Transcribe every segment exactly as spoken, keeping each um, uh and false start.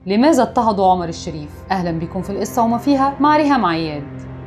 لماذا اضطهدوا عمر الشريف؟ أهلا بكم في القصة وما فيها مع ريهام عياد.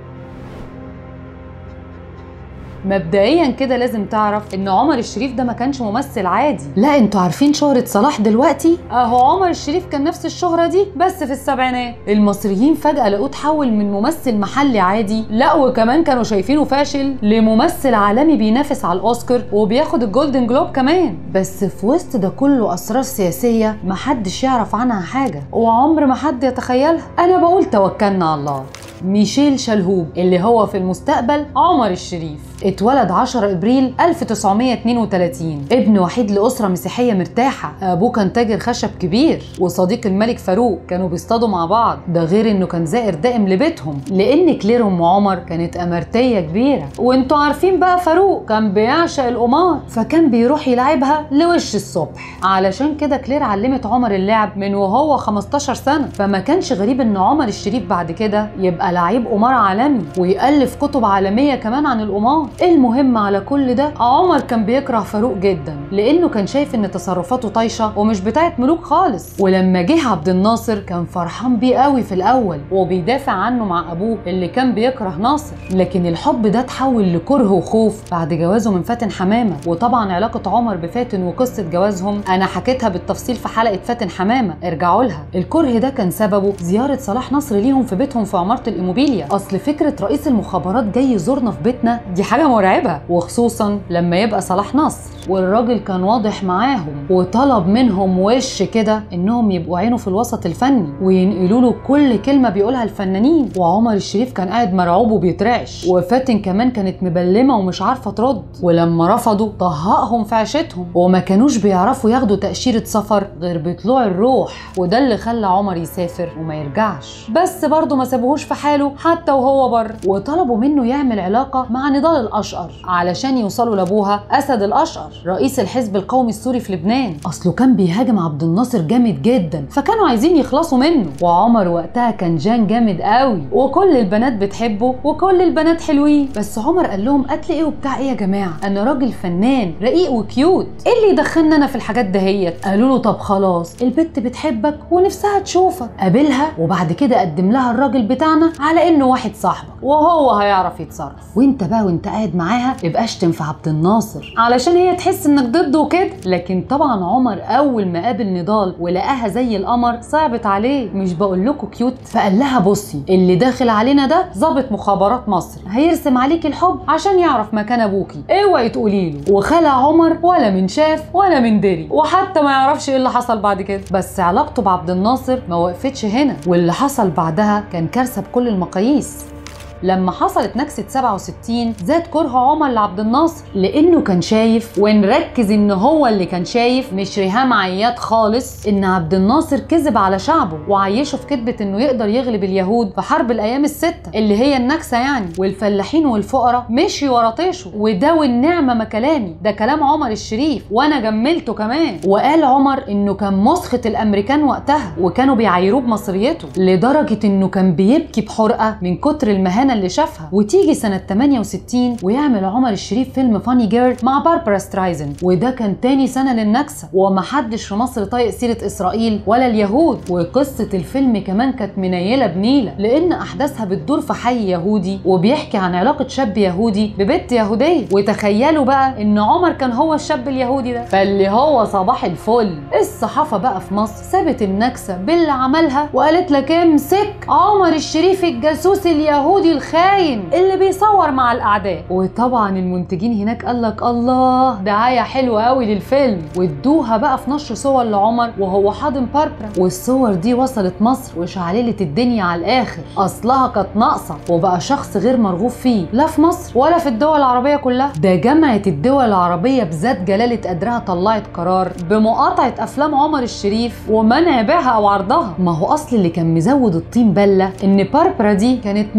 مبدئيا كده لازم تعرف ان عمر الشريف ده ما كانش ممثل عادي. لا انتوا عارفين شهرة صلاح دلوقتي؟ اهو عمر الشريف كان نفس الشهرة دي بس في السبعينات. المصريين فجأة لقوه اتحول من ممثل محلي عادي، لا وكمان كانوا شايفينه فاشل، لممثل عالمي بينافس على الاوسكار وبياخد الجولدن جلوب كمان. بس في وسط ده كله اسرار سياسية محدش يعرف عنها حاجة وعمر ما حد يتخيلها. انا بقول توكلنا على الله. ميشيل شلهوب اللي هو في المستقبل عمر الشريف اتولد عشرة ابريل ألف وتسعمية اتنين وتلاتين، ابن وحيد لاسره مسيحيه مرتاحه. ابوه كان تاجر خشب كبير وصديق الملك فاروق، كانوا بيصطادوا مع بعض، ده غير انه كان زائر دائم لبيتهم لان كلير ام عمر كانت امارتيه كبيره. وانتوا عارفين بقى فاروق كان بيعشق القمار فكان بيروح يلعبها لوش الصبح. علشان كده كلير علمت عمر اللعب من وهو خمستاشر سنه، فما كانش غريب ان عمر الشريف بعد كده يبقى لعيب قمار عالمي ويألف كتب عالمية كمان عن القمار. المهم على كل ده عمر كان بيكره فاروق جدا لانه كان شايف ان تصرفاته طايشه ومش بتاعت ملوك خالص. ولما جه عبد الناصر كان فرحان بيه قوي في الاول وبيدافع عنه مع ابوه اللي كان بيكره ناصر، لكن الحب ده اتحول لكره وخوف بعد جوازه من فاتن حمامه. وطبعا علاقه عمر بفاتن وقصه جوازهم انا حكيتها بالتفصيل في حلقه فاتن حمامه، ارجعوا لها. الكره ده كان سببه زياره صلاح نصر ليهم في بيتهم في عماره الإيموبيليا. اصل فكره رئيس المخابرات جاي يزورنا في بيتنا دي حاجه مرعبه، وخصوصا لما يبقى صلاح نصر. والراجل كان واضح معاهم وطلب منهم وش كده انهم يبقوا عينه في الوسط الفني وينقلوا له كل كلمه بيقولها الفنانين. وعمر الشريف كان قاعد مرعوب وبيترعش، وفاتن كمان كانت مبلمه ومش عارفه ترد. ولما رفضوا طهقهم في عيشتهم وما كانوش بيعرفوا ياخدوا تاشيره سفر غير بطلوع الروح، وده اللي خلى عمر يسافر وما يرجعش. بس برضه ما سابوهوش في حاله حتى وهو بره، وطلبوا منه يعمل علاقه مع نضال الاشقر علشان يوصلوا لابوها اسد الاشقر رئيس الحزب القومي السوري في لبنان. اصله كان بيهاجم عبد الناصر جامد جدا فكانوا عايزين يخلصوا منه. وعمر وقتها كان جان جامد قوي وكل البنات بتحبه وكل البنات حلوين. بس عمر قال لهم قتل ايه وبتاع ايه يا جماعه، انا راجل فنان رقيق وكيوت، ايه اللي يدخلنا انا في الحاجات دهيت؟ قالوا له طب خلاص البت بتحبك ونفسها تشوفك، قابلها وبعد كده قدم لها الراجل بتاعنا على انه واحد صاحبك وهو هيعرف يتصرف، وانت بقى وانت قاعد معاها ابقاش تنفع عبد الناصر علشان هي تحس انك ضده وكده. لكن طبعا عمر اول ما قابل نضال ولقاها زي القمر صعبت عليه، مش بقول لكم كيوت؟ فقال لها بصي اللي داخل علينا ده ضابط مخابرات مصر هيرسم عليكي الحب عشان يعرف مكان ابوكي، اوعي تقولي له. وخلع عمر ولا من شاف ولا من دري، وحتى ما يعرفش ايه اللي حصل بعد كده. بس علاقته بعبد الناصر ما وقفتش هنا، واللي حصل بعدها كان كارثه بكل المقاييس. لما حصلت نكسة سبعة وستين زاد كره عمر لعبد الناصر لانه كان شايف، ونركز ان هو اللي كان شايف مش ريهام عياد خالص، ان عبد الناصر كذب على شعبه وعيشه في كذبة انه يقدر يغلب اليهود في حرب الايام الستة اللي هي النكسة يعني، والفلاحين والفقراء مشي ورا طيشه. وده والنعمة ما كلامي، ده كلام عمر الشريف وانا جملته كمان. وقال عمر انه كان مسخط الامريكان وقتها وكانوا بيعايروه بمصريته لدرجة انه كان بيبكي بحرقة من كتر المهانة اللي شافها. وتيجي سنة تمانية وستين ويعمل عمر الشريف فيلم فاني جيرل مع باربرا سترايزن، وده كان تاني سنة للنكسة ومحدش في مصر طايق سيرة إسرائيل ولا اليهود. وقصة الفيلم كمان كانت منيلة بنيلة لأن أحداثها بتدور في حي يهودي وبيحكي عن علاقة شاب يهودي ببنت يهودية. وتخيلوا بقى إن عمر كان هو الشاب اليهودي ده، فاللي هو صباح الفل. الصحافة بقى في مصر سابت النكسة باللي عملها وقالت لك امسك عمر الشريف الجاسوس اليهودي الخاين اللي بيصور مع الاعداء. وطبعا المنتجين هناك قال لك الله دعايه حلوه قوي للفيلم، وادوها بقى في نشر صور لعمر وهو حاضن باربرا. والصور دي وصلت مصر وشعللت الدنيا على الاخر، اصلها كانت ناقصه وبقى شخص غير مرغوب فيه لا في مصر ولا في الدول العربيه كلها. ده جامعه الدول العربيه بذات جلاله قدرها طلعت قرار بمقاطعه افلام عمر الشريف ومنع بيعها او عرضها. ما هو اصل اللي كان مزود الطين بله ان باربرا دي كانت من اكبر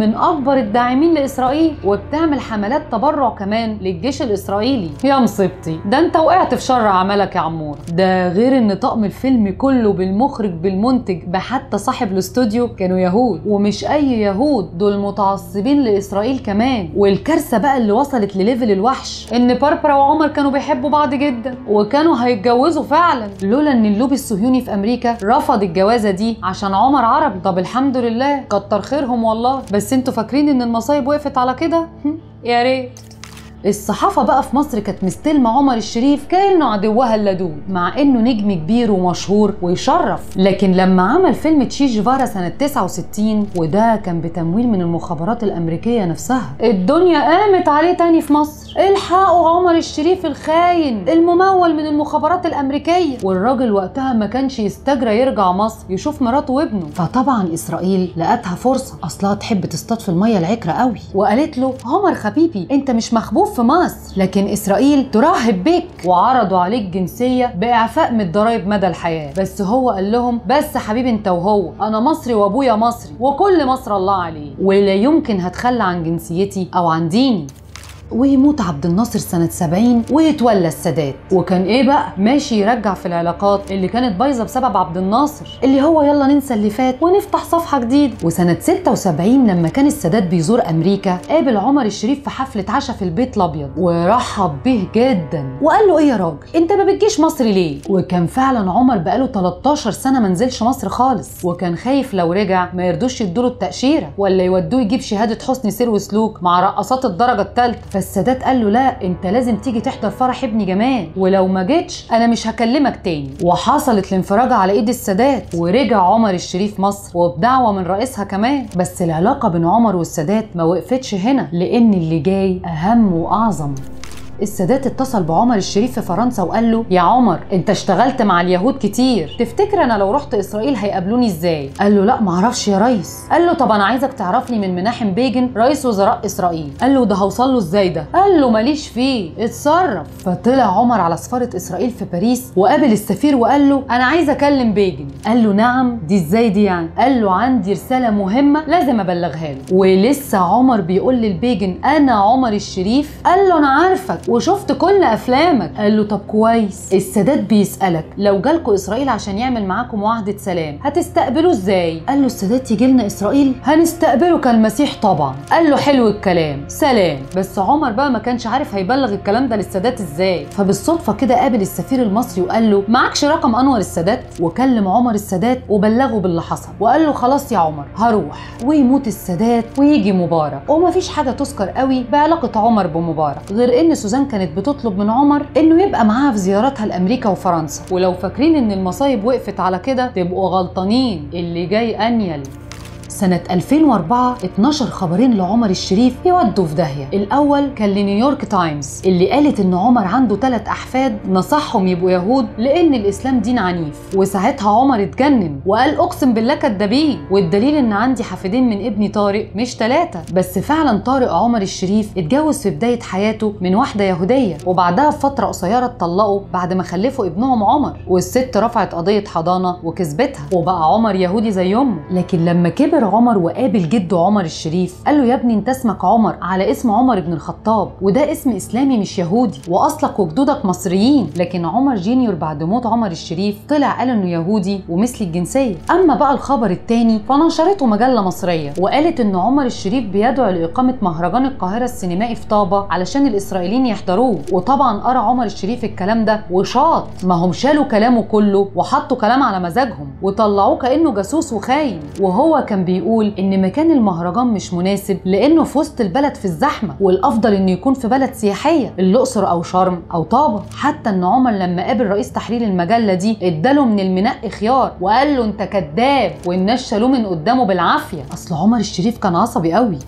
اكبر الداعمين لاسرائيل، وبتعمل حملات تبرع كمان للجيش الاسرائيلي. يا مصيبتي، ده انت وقعت في شر عملك يا عمور. ده غير ان طقم الفيلم كله بالمخرج بالمنتج بحتى صاحب الاستوديو كانوا يهود، ومش اي يهود، دول متعصبين لاسرائيل كمان. والكارثه بقى اللي وصلت لليفل الوحش ان باربرا وعمر كانوا بيحبوا بعض جدا وكانوا هيتجوزوا فعلا، لولا ان اللوبي الصهيوني في امريكا رفض الجوازه دي عشان عمر عربي. طب الحمد لله، كتر خيرهم والله. بس انتوا فاكرين ان المصايب وقفت على كده؟ يا ريت. الصحافة بقى في مصر كانت مستلمة عمر الشريف كأنه عدوها اللدود، مع انه نجم كبير ومشهور ويشرف. لكن لما عمل فيلم تشي جيفارا سنة تسعة وستين، وده كان بتمويل من المخابرات الأمريكية نفسها، الدنيا قامت عليه تاني في مصر. الحقوا عمر الشريف الخاين الممول من المخابرات الأمريكية. والراجل وقتها ما كانش يستجرى يرجع مصر يشوف مراته وابنه. فطبعا إسرائيل لقتها فرصة، أصلها تحب تصطاد في المية العكرة قوي، وقالت له عمر حبيبي انت مش مخبوب في مصر، لكن إسرائيل ترحب بيك وعرضوا عليك جنسية بإعفاء من الضرايب مدى الحياة. بس هو قال لهم بس حبيبي انت وهو، أنا مصري وأبويا مصري وكل مصر الله عليه، ولا يمكن هتخلى عن جنسيتي أو عن ديني. ويموت عبد الناصر سنة سبعين ويتولى السادات، وكان ايه بقى ماشي يرجع في العلاقات اللي كانت بايظه بسبب عبد الناصر، اللي هو يلا ننسى اللي فات ونفتح صفحه جديده. وسنه ستة وسبعين لما كان السادات بيزور امريكا، قابل عمر الشريف في حفله عشاء في البيت الابيض ورحب به جدا وقال له ايه يا راجل انت ما بتجيش مصر ليه؟ وكان فعلا عمر بقاله تلتاشر سنه ما نزلش مصر خالص، وكان خايف لو رجع ما يردوش يدوله التاشيره ولا يودوه يجيب شهاده حسن سير وسلوك مع رقصات الدرجه الثالثه. فالسادات قال له لا انت لازم تيجي تحضر فرح ابني جمال، ولو ما جيتش انا مش هكلمك تاني. وحصلت الانفراجه على ايد السادات، ورجع عمر الشريف مصر وبدعوه من رئيسها كمان. بس العلاقه بين عمر والسادات ما وقفتش هنا، لان اللي جاي اهم واعظم. السادات اتصل بعمر الشريف في فرنسا وقال له يا عمر انت اشتغلت مع اليهود كتير، تفتكر انا لو رحت اسرائيل هيقابلوني ازاي؟ قال له لا معرفش يا ريس. قال له طب انا عايزك تعرفني من مناحم بيجن رئيس وزراء اسرائيل. قال له ده هوصل له ازاي ده؟ قال له ماليش فيه اتصرف. فطلع عمر على سفاره اسرائيل في باريس وقابل السفير وقال له انا عايز اكلم بيجن. قال له نعم، دي ازاي دي يعني؟ قال له عندي رساله مهمه لازم ابلغها له. ولسه عمر بيقول للبيجن انا عمر الشريف؟ قال له انا عارفك وشفت كل افلامك. قال له طب كويس، السادات بيسالك لو جالكوا اسرائيل عشان يعمل معاكم معاهده سلام هتستقبلوه ازاي؟ قال له السادات يجي لنا اسرائيل هنستقبله كالمسيح طبعا. قال له حلو الكلام سلام. بس عمر بقى ما كانش عارف هيبلغ الكلام ده للسادات ازاي، فبالصدفه كده قابل السفير المصري وقال له معكش رقم انور السادات؟ وكلم عمر السادات وبلغه باللي حصل وقال له خلاص يا عمر هروح. ويموت السادات ويجي مبارك، ومفيش حاجه تذكر قوي بعلاقه عمر بمبارك غير ان سوزان كانت بتطلب من عمر انه يبقى معاها في زياراتها لامريكا وفرنسا. ولو فاكرين ان المصايب وقفت على كده تبقوا غلطانين، اللي جاي انيل. سنة ألفين وأربعة اتنشر خبرين لعمر الشريف يودوا في داهية. الأول كان لنيويورك تايمز اللي قالت إن عمر عنده ثلاث أحفاد نصحهم يبقوا يهود لأن الإسلام دين عنيف. وساعتها عمر اتجنن وقال أقسم بالله كدابين، والدليل إن عندي حفيدين من ابني طارق مش ثلاثة. بس فعلا طارق عمر الشريف اتجوز في بداية حياته من واحدة يهودية، وبعدها بفترة قصيرة اتطلقوا بعد ما خلفوا ابنهم عمر، والست رفعت قضية حضانة وكسبتها وبقى عمر يهودي زي أمه. لكن لما كبر عمر وقابل جده عمر الشريف قال له يا ابني انت اسمك عمر على اسم عمر بن الخطاب، وده اسم اسلامي مش يهودي، واصلك وجدودك مصريين. لكن عمر جينيور بعد موت عمر الشريف طلع قال انه يهودي ومثل الجنسيه. اما بقى الخبر الثاني فنشرته مجله مصريه وقالت ان عمر الشريف بيدعو لاقامه مهرجان القاهره السينمائي في طابه علشان الاسرائيليين يحضروه. وطبعا قرا عمر الشريف الكلام ده وشاط، ما هم شالوا كلامه كله وحطوا كلام على مزاجهم وطلعوه كانه جاسوس وخاين. وهو كان بيقول ان مكان المهرجان مش مناسب لانه في وسط البلد في الزحمه، والافضل انه يكون في بلد سياحيه الاقصر او شرم او طابه. حتى ان عمر لما قابل رئيس تحرير المجله دي اداله من المنقي خيار وقال له انت كذاب، والناس شالوه من قدامه بالعافيه. اصل عمر الشريف كان عصبي قوي.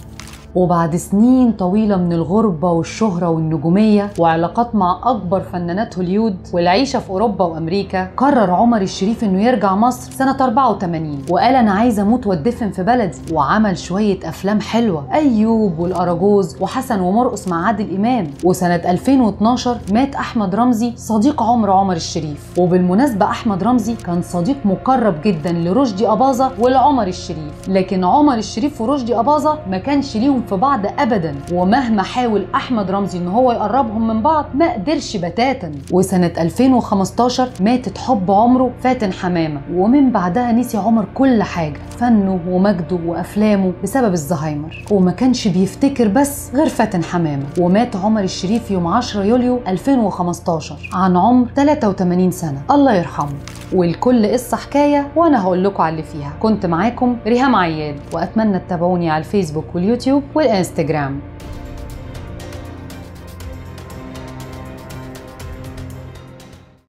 وبعد سنين طويلة من الغربة والشهرة والنجومية وعلاقات مع أكبر فنانات هوليود والعيشة في أوروبا وأمريكا، قرر عمر الشريف إنه يرجع مصر سنة أربعة وثمانين وقال أنا عايز أموت وأدفن في بلدي، وعمل شوية أفلام حلوة، أيوب والأراجوز وحسن ومرقص مع عادل إمام. وسنة ألفين واثناشر مات أحمد رمزي صديق عمر عمر الشريف. وبالمناسبة أحمد رمزي كان صديق مقرب جدا لرشدي أباظة ولعمر الشريف، لكن عمر الشريف ورشدي أباظة ما كانش ليهم في بعض أبدا، ومهما حاول أحمد رمزي إن هو يقربهم من بعض ما قدرش بتاتا. وسنة ألفين وخمستاشر ماتت حب عمره فاتن حمامة، ومن بعدها نسي عمر كل حاجة، فنه ومجده وأفلامه بسبب الزهايمر، وما كانش بيفتكر بس غير فاتن حمامة. ومات عمر الشريف يوم عشرة يوليو ألفين وخمستاشر عن عمر ثلاثة وثمانين سنة، الله يرحمه. والكل قصة حكاية وأنا هقول لكم على اللي فيها. كنت معاكم ريهام عياد، وأتمنى تتابعوني على الفيسبوك واليوتيوب والإنستجرام.